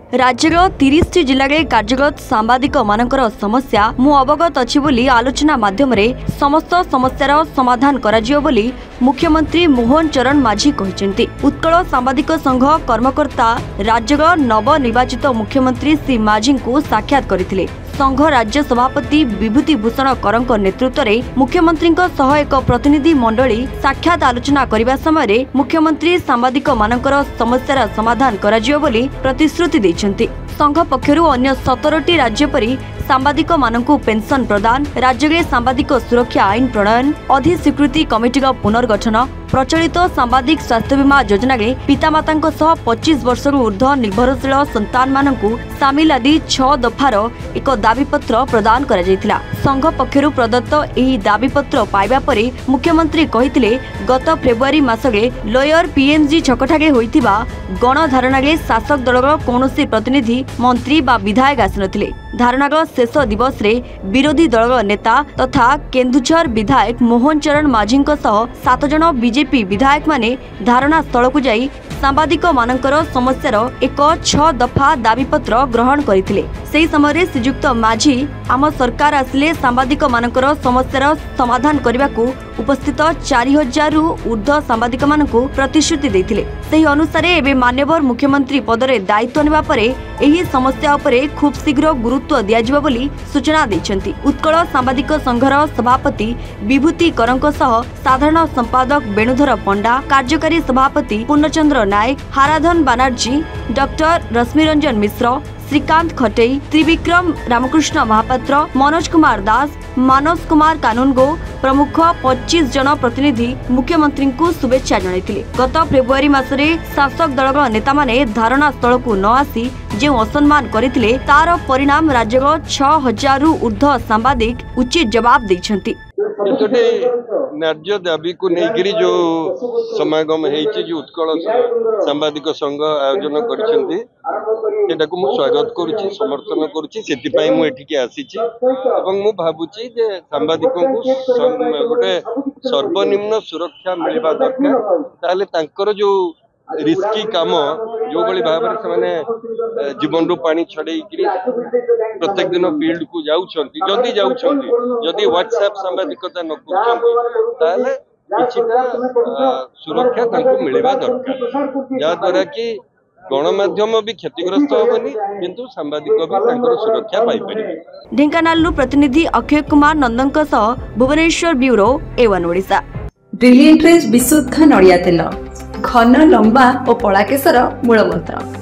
राज्यर 30 जिले में कार्यरत सांबादिक मानकर समस्या मु अवगत अच्छी बोली आलोचना माध्यम समस्त समस्यार समाधान कराजियो बोली मुख्यमंत्री मोहन चरण माझी कहते। उत्कल सांबादिक संघ कर्मकर्ता राज्यर नवनिर्वाचित मुख्यमंत्री श्री माझी को साक्षात करथिले। संघ राज्य सभापति विभूति भूषण करंक नेतृत्व में मुख्यमंत्री एक प्रतिनिधि मंडली साक्षात आलोचना करने समय मुख्यमंत्री सांबादिक मानकर समस्यार समाधान कराजियो बोली प्रतिश्रुति दैछन्ति। संघ पक्षरु अन्य 17टी राज्य परी सांबादिक मानकु पेंशन प्रदान, राज्य में सांबादिक सुरक्षा आईन प्रणयन, अधिस्वीकृति कमिटी पुनर्गठन, प्रचलित सांबादिक स्वास्थ्य बीमा योजना में पितामाता 25 वर्ष ऊर्ध्व निर्भरशील संतान मानकु सामिल आदि 6 दफार एक दाबीपत्र प्रदान करा जायतिला। संघ पक्षरु प्रदत्त एही दाबीपत्र पाइबा परे मुख्यमंत्री कहिथिले गत फेब्रुआरी मासरे लोयर पीएमजी छकठागे होइतिबा गणधारणारे शासक दलर कौनसी प्रतिनिधि मंत्री बा विधायक आसिनथिले। धारणार शेष दिवस रे विरोधी दलर नेता तथा केन्दुझर विधायक मोहन चरण माझी 7 जन बीजेपी विधायक माने धारणा स्थल को जाई सांबादिक मानकर समस्यार एक 6 दफा दाबीपत्र ग्रहण करथिले। सेही समय श्रीयुक्त माझी आम सरकार आसिले सांबादिक मानकर समस्यार समाधान करबाकू उपस्थित 4000 रु ऊर्ध्व सांबादिक मानकू प्रतिश्रुति देथिले। सेही अनुसार एबे मान्यवर मुख्यमंत्री पदरे दायित्व नेबा परे एही समस्या उपरे खूब शीघ्र गुरुत्व दियाजिबा बोली सूचना दैछन्ति। उत्कल सांबादिक संघर सभापति विभूति करंक सह साधारण संपादक वेणुधर पंडा, कार्यकारी सभापति पूर्णचंद्र नायक, हाराधन बानर्जी, डॉक्टर रश्मिरंजन मिश्र, श्रीकांत खटेई, त्रिविक्रम रामकृष्ण महापात्र, मनोज कुमार दास, मानस कुमार कानूनगो प्रमुख 25 जन प्रतिनिधि मुख्यमंत्री को शुभेच्छा जणाइथिले। गत फेब्रुआरी मासरे शासक दलर नेता माने धारणा स्थल को न आसी जो असम्मान करथिले तार परिणाम राज्यर 6000 रु ऊर्ध्व सांबादिक उचित जवाब दैछन्ति। न्याय दाबी को लेकर जो समागम जो उत्कल सांबादिक संघ आयोजन कर स्वागत करुच्ची, समर्थन करुच्ची, से आसी भावुची सांबादिक गोटे सर्वनिम्न सुरक्षा मिलवा दरकार। जो रिस्की काम जो भाई भाव से जीवन रू पानी छड़े प्रत्येक दिन फील्ड को जदि व्हाट्सएप सांबादिकता न कर सुरक्षा मिलवा दरकार, जहाद्वारा कि गणमाध्यम भी क्षतिग्रस्त होबनी किंतु सांबादिक भी सुरक्षा पाई परिबे। ढेंकानाल प्रतिनिधि अक्षय कुमार नंदनक सह Bhubaneswar bureau A1 Odisha. Brilliant रेज विशुद्ध नड़िया तेल, घन लंबा और पड़ा केसर मूल मंत्र।